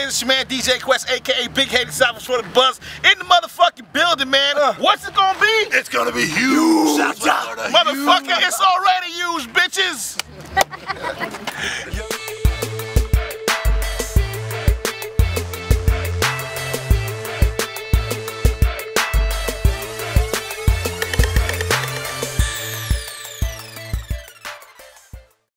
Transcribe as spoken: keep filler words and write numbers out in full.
man? It's your man D J Quest, aka Big Headed Swfl for the Buzz, in the motherfucking building, man. Uh, What's it gonna be? It's gonna be huge, Motherfucker, huge. It's already huge, bitches.